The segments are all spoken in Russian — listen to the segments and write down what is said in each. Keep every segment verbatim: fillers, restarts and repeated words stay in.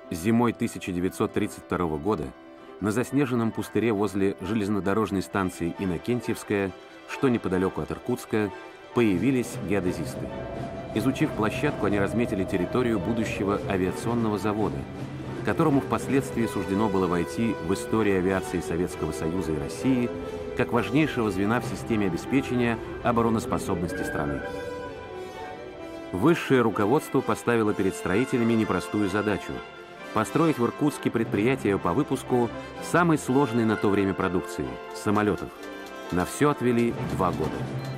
Зимой тысяча девятьсот тридцать второго года на заснеженном пустыре возле железнодорожной станции Иннокентьевская, что неподалеку от Иркутска, появились геодезисты. Изучив площадку, они разметили территорию будущего авиационного завода, которому впоследствии суждено было войти в историю авиации Советского Союза и России как важнейшего звена в системе обеспечения обороноспособности страны. Высшее руководство поставило перед строителями непростую задачу – построить в Иркутске предприятие по выпуску самой сложной на то время продукции – самолетов. На все отвели два года.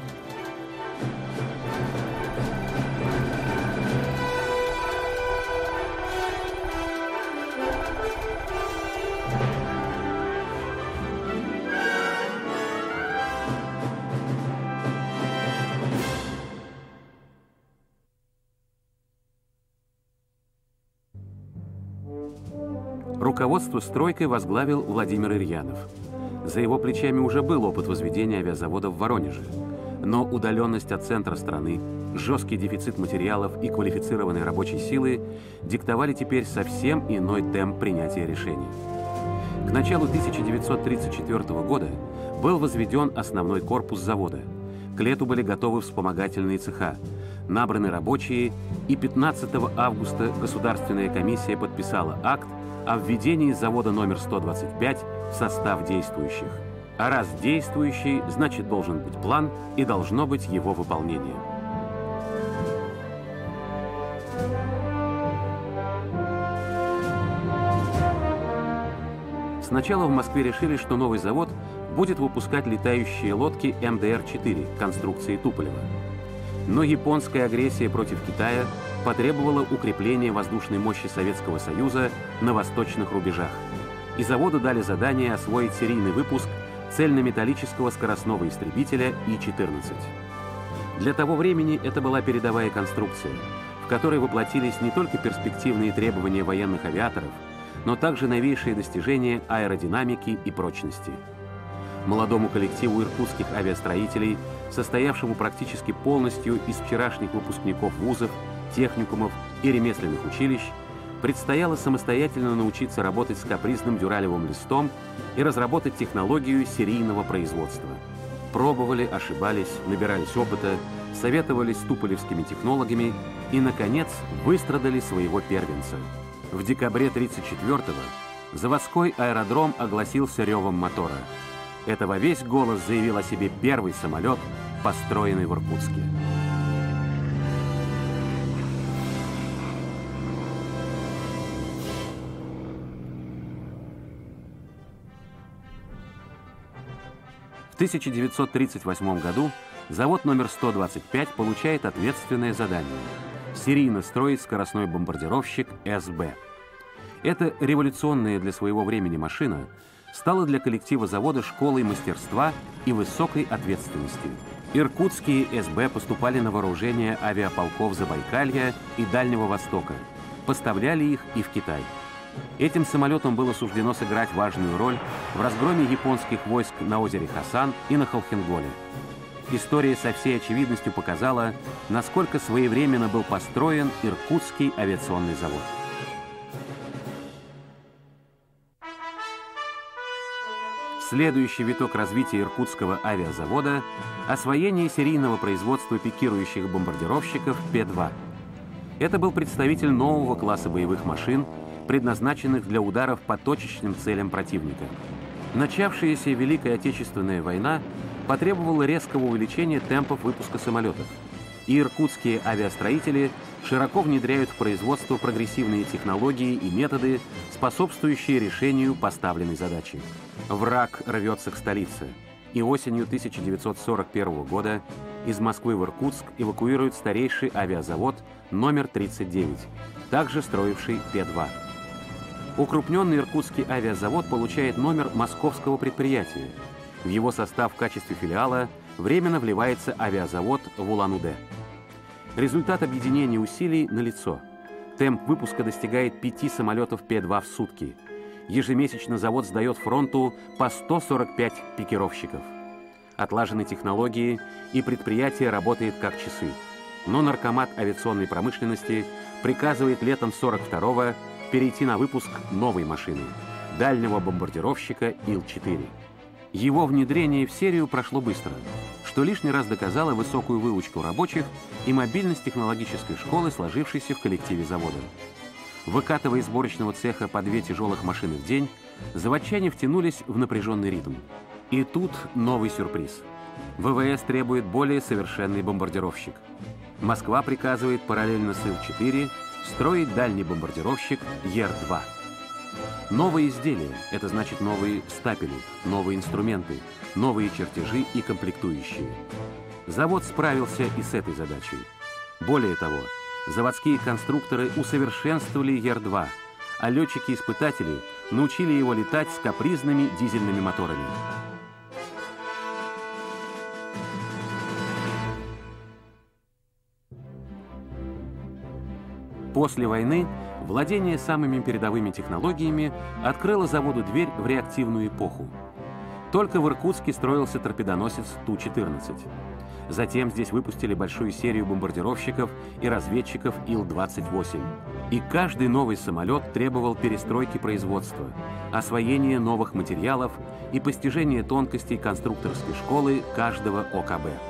Руководство стройкой возглавил Владимир Ирьянов. За его плечами уже был опыт возведения авиазавода в Воронеже. Но удаленность от центра страны, жесткий дефицит материалов и квалифицированной рабочей силы диктовали теперь совсем иной темп принятия решений. К началу тысяча девятьсот тридцать четвёртого года был возведен основной корпус завода. К лету были готовы вспомогательные цеха, набраны рабочие, и пятнадцатого августа Государственная комиссия подписала акт о введении завода номер сто двадцать пять в состав действующих. А раз действующий, значит должен быть план и должно быть его выполнение. Сначала в Москве решили, что новый завод будет выпускать летающие лодки эм дэ эр четыре конструкции Туполева. Но японская агрессия против Китая потребовала укрепления воздушной мощи Советского Союза на восточных рубежах. И заводу дали задание освоить серийный выпуск цельнометаллического скоростного истребителя И четырнадцать. Для того времени это была передовая конструкция, в которой воплотились не только перспективные требования военных авиаторов, но также новейшие достижения аэродинамики и прочности. Молодому коллективу иркутских авиастроителей, состоявшему практически полностью из вчерашних выпускников вузов, техникумов и ремесленных училищ, предстояло самостоятельно научиться работать с капризным дюралевым листом и разработать технологию серийного производства. Пробовали, ошибались, набирались опыта, советовались с туполевскими технологами и, наконец, выстрадали своего первенца. В декабре тысяча девятьсот тридцать четвёртого заводской аэродром огласился ревом мотора. Это во весь голос заявил о себе первый самолет, построенный в Иркутске. В тысяча девятьсот тридцать восьмом году завод номер сто двадцать пять получает ответственное задание – серийно строить скоростной бомбардировщик Эс Бэ. Эта революционная для своего времени машина стала для коллектива завода школой мастерства и высокой ответственности. Иркутские Эс Бэ поступали на вооружение авиаполков Забайкалья и Дальнего Востока, поставляли их и в Китай. Этим самолетам было суждено сыграть важную роль в разгроме японских войск на озере Хасан и на Холхенголе. История со всей очевидностью показала, насколько своевременно был построен Иркутский авиационный завод. Следующий виток развития Иркутского авиазавода – освоение серийного производства пикирующих бомбардировщиков Пэ два. Это был представитель нового класса боевых машин, предназначенных для ударов по точечным целям противника. Начавшаяся Великая Отечественная война потребовала резкого увеличения темпов выпуска самолетов, и иркутские авиастроители широко внедряют в производство прогрессивные технологии и методы, способствующие решению поставленной задачи. Враг рвется к столице, и осенью тысяча девятьсот сорок первого года из Москвы в Иркутск эвакуируют старейший авиазавод номер тридцать девять, также строивший Пэ два. Укрупненный Иркутский авиазавод получает номер московского предприятия. В его состав в качестве филиала временно вливается авиазавод в Улан-Удэ. Результат объединения усилий налицо. Темп выпуска достигает пяти самолетов Пэ два в сутки. Ежемесячно завод сдает фронту по сто сорок пять пикировщиков. Отлажены технологии, и предприятие работает как часы. Но наркомат авиационной промышленности приказывает летом сорок второго перейти на выпуск новой машины – дальнего бомбардировщика Ил четыре. Его внедрение в серию прошло быстро, что лишний раз доказало высокую выучку рабочих и мобильность технологической школы, сложившейся в коллективе завода. Выкатывая из сборочного цеха по две тяжелых машины в день, заводчане втянулись в напряженный ритм. И тут новый сюрприз. ВВС требует более совершенный бомбардировщик. Москва приказывает параллельно с Ил четыре строить дальний бомбардировщик Ер два. Новые изделия – это значит новые стапели, новые инструменты, новые чертежи и комплектующие. Завод справился и с этой задачей. Более того, заводские конструкторы усовершенствовали Ер два, а летчики-испытатели научили его летать с капризными дизельными моторами. После войны владение самыми передовыми технологиями открыло заводу дверь в реактивную эпоху. Только в Иркутске строился торпедоносец Ту четырнадцать. Затем здесь выпустили большую серию бомбардировщиков и разведчиков Ил двадцать восемь. И каждый новый самолет требовал перестройки производства, освоения новых материалов и постижения тонкостей конструкторской школы каждого О Ка Бэ.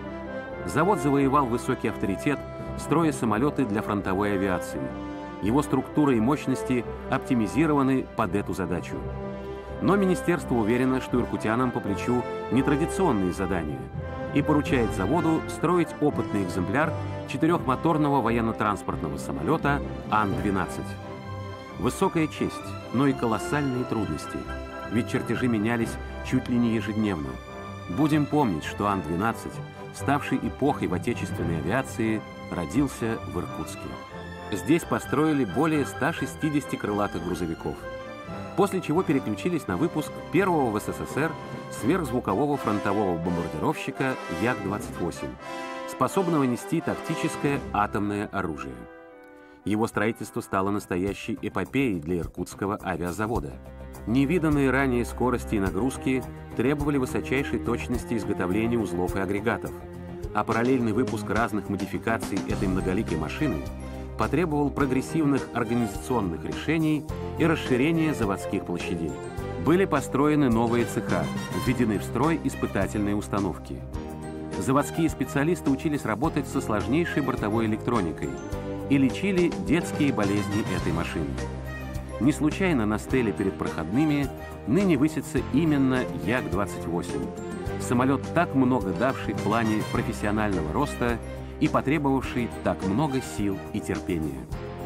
Завод завоевал высокий авторитет, строя самолеты для фронтовой авиации. Его структура и мощности оптимизированы под эту задачу. Но министерство уверено, что иркутянам по плечу нетрадиционные задания и поручает заводу строить опытный экземпляр четырехмоторного военно-транспортного самолета Ан двенадцать. Высокая честь, но и колоссальные трудности, ведь чертежи менялись чуть ли не ежедневно. Будем помнить, что Ан двенадцать, ставший эпохой в отечественной авиации, родился в Иркутске. Здесь построили более ста шестидесяти крылатых грузовиков, после чего переключились на выпуск первого в Эс Эс Эс Эр сверхзвукового фронтового бомбардировщика Як двадцать восемь, способного нести тактическое атомное оружие. Его строительство стало настоящей эпопеей для иркутского авиазавода. Невиданные ранее скорости и нагрузки требовали высочайшей точности изготовления узлов и агрегатов, а параллельный выпуск разных модификаций этой многоликой машины потребовал прогрессивных организационных решений и расширения заводских площадей. Были построены новые цеха, введены в строй испытательные установки. Заводские специалисты учились работать со сложнейшей бортовой электроникой и лечили детские болезни этой машины. Не случайно на стеле перед проходными ныне высится именно Як двадцать восемь. Самолет, так много давший в плане профессионального роста и потребовавший так много сил и терпения.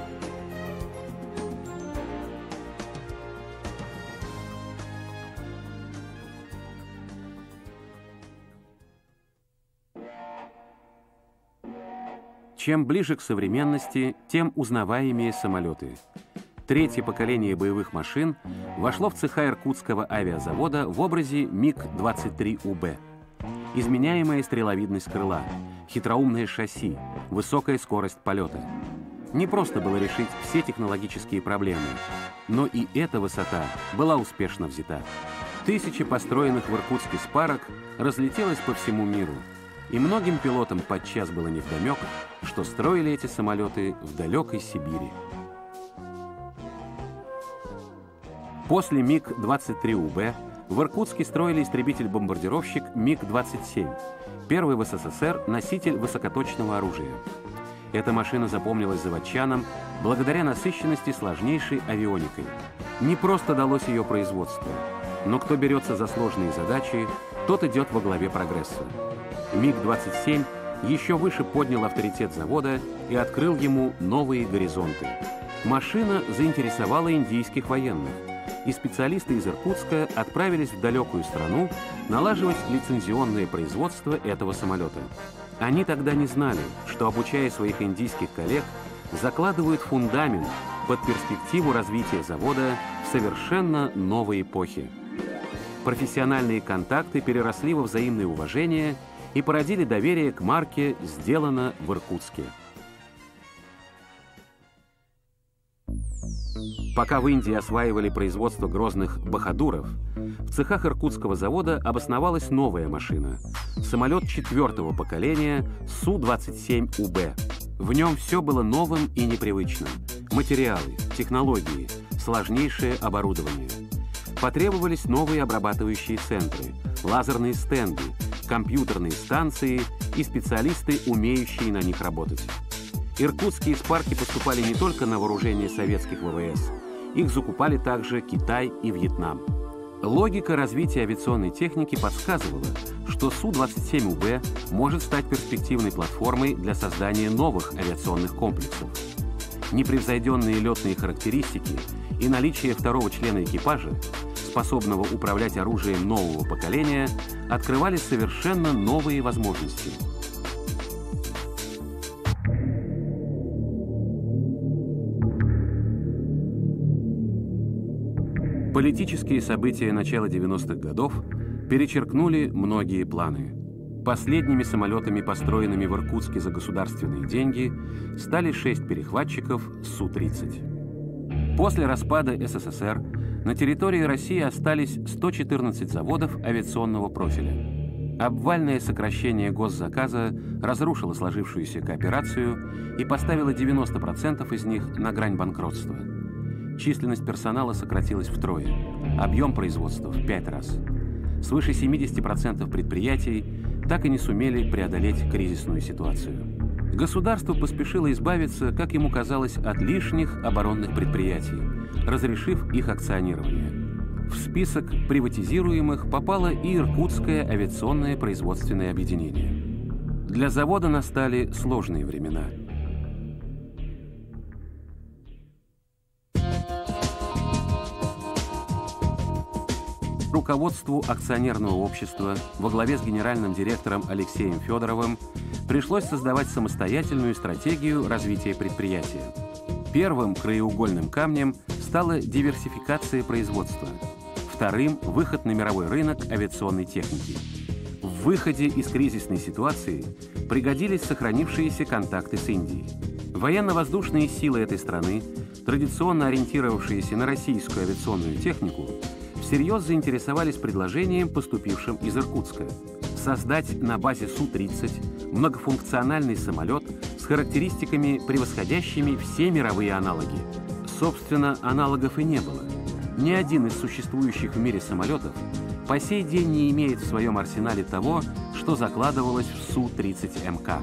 Чем ближе к современности, тем узнаваемее самолеты. Третье поколение боевых машин вошло в цеха Иркутского авиазавода в образе Миг двадцать три У Бэ. Изменяемая стреловидность крыла, хитроумное шасси, высокая скорость полета. Не просто было решить все технологические проблемы, но и эта высота была успешно взята. Тысячи построенных в Иркутске спарок разлетелось по всему миру, и многим пилотам подчас было невдомек, что строили эти самолеты в далекой Сибири. После Миг двадцать три У Бэ в Иркутске строили истребитель-бомбардировщик Миг двадцать семь, первый в Эс Эс Эс Эр носитель высокоточного оружия. Эта машина запомнилась заводчанам благодаря насыщенности сложнейшей авионикой. Не просто далось ее производство, но кто берется за сложные задачи, тот идет во главе прогресса. Миг двадцать семь еще выше поднял авторитет завода и открыл ему новые горизонты. Машина заинтересовала индийских военных, и специалисты из Иркутска отправились в далекую страну налаживать лицензионное производство этого самолета. Они тогда не знали, что, обучая своих индийских коллег, закладывают фундамент под перспективу развития завода в совершенно новой эпохе. Профессиональные контакты переросли во взаимное уважение и породили доверие к марке «Сделано в Иркутске». Пока в Индии осваивали производство грозных «Бахадуров», в цехах иркутского завода обосновалась новая машина – самолет четвертого поколения Су двадцать семь У Бэ. В нем все было новым и непривычным – материалы, технологии, сложнейшее оборудование. Потребовались новые обрабатывающие центры, лазерные стенды, компьютерные станции и специалисты, умеющие на них работать. Иркутские спарки поступали не только на вооружение советских ВВС, их закупали также Китай и Вьетнам. Логика развития авиационной техники подсказывала, что Су двадцать семь У Б может стать перспективной платформой для создания новых авиационных комплексов. Непревзойденные летные характеристики и наличие второго члена экипажа, способного управлять оружием нового поколения, открывали совершенно новые возможности. Политические события начала девяностых годов перечеркнули многие планы. Последними самолетами, построенными в Иркутске за государственные деньги, стали шесть перехватчиков Су тридцать. После распада Эс Эс Эс Эр на территории России остались сто четырнадцать заводов авиационного профиля. Обвальное сокращение госзаказа разрушило сложившуюся кооперацию и поставило девяносто процентов из них на грань банкротства. Численность персонала сократилась втрое, объем производства в пять раз. Свыше семидесяти процентов предприятий так и не сумели преодолеть кризисную ситуацию. Государство поспешило избавиться, как ему казалось, от лишних оборонных предприятий, разрешив их акционирование. В список приватизируемых попало и Иркутское авиационное производственное объединение. Для завода настали сложные времена. Руководству акционерного общества во главе с генеральным директором Алексеем Федоровым пришлось создавать самостоятельную стратегию развития предприятия. Первым краеугольным камнем стала диверсификация производства, вторым – выход на мировой рынок авиационной техники. В выходе из кризисной ситуации пригодились сохранившиеся контакты с Индией. Военно-воздушные силы этой страны, традиционно ориентировавшиеся на российскую авиационную технику, всерьез заинтересовались предложением, поступившим из Иркутска, создать на базе Су тридцать многофункциональный самолет с характеристиками, превосходящими все мировые аналоги. Собственно, аналогов и не было. Ни один из существующих в мире самолетов по сей день не имеет в своем арсенале того, что закладывалось в Су тридцать Эм Ка.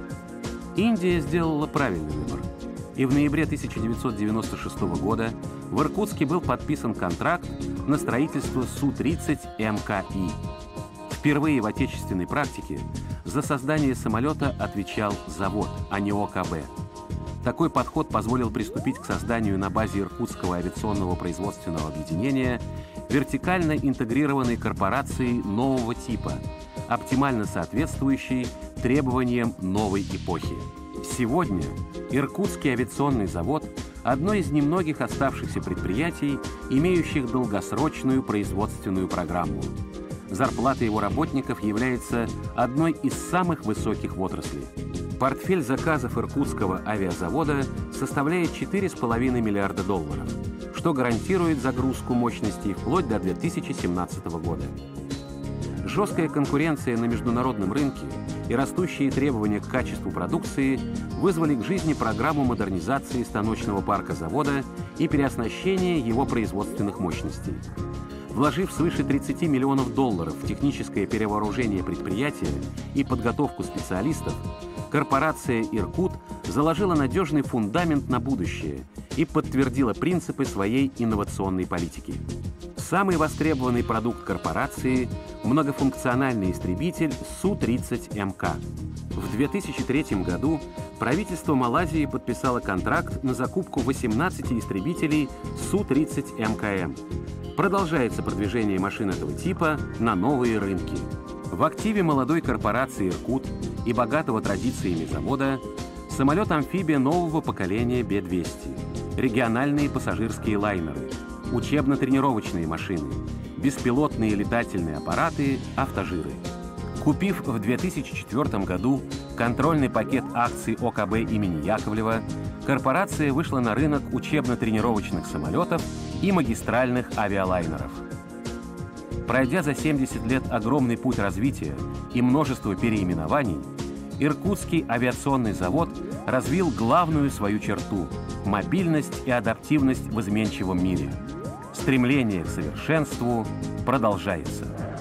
Индия сделала правильный выбор. И в ноябре тысяча девятьсот девяносто шестого года в Иркутске был подписан контракт на строительство Су тридцать Эм Ка И. Впервые в отечественной практике за создание самолета отвечал завод, а не О Ка Бэ. Такой подход позволил приступить к созданию на базе Иркутского авиационного производственного объединения вертикально интегрированной корпорации нового типа, оптимально соответствующей требованиям новой эпохи. Сегодня Иркутский авиационный завод – одно из немногих оставшихся предприятий, имеющих долгосрочную производственную программу. Зарплата его работников является одной из самых высоких в отрасли. Портфель заказов Иркутского авиазавода составляет четыре с половиной миллиарда долларов, что гарантирует загрузку мощностей вплоть до две тысячи семнадцатого года. Жесткая конкуренция на международном рынке и растущие требования к качеству продукции вызвали к жизни программу модернизации станочного парка завода и переоснащения его производственных мощностей. Вложив свыше тридцати миллионов долларов в техническое перевооружение предприятия и подготовку специалистов, корпорация «Иркут» заложила надежный фундамент на будущее и подтвердила принципы своей инновационной политики. Самый востребованный продукт корпорации – многофункциональный истребитель Су тридцать Эм Ка. В две тысячи третьем году правительство Малайзии подписало контракт на закупку восемнадцати истребителей Су тридцать Эм Ка Эм. Продолжается продвижение машин этого типа на новые рынки. В активе молодой корпорации «Иркут» и богатого традициями завода самолет-амфибия нового поколения Бэ двести, региональные пассажирские лайнеры, учебно-тренировочные машины, беспилотные летательные аппараты, автожиры. Купив в две тысячи четвёртом году контрольный пакет акций О Ка Бэ имени Яковлева, корпорация вышла на рынок учебно-тренировочных самолетов и магистральных авиалайнеров. Пройдя за семьдесят лет огромный путь развития и множество переименований, Иркутский авиационный завод развил главную свою черту – мобильность и адаптивность в изменчивом мире. Стремление к совершенству продолжается.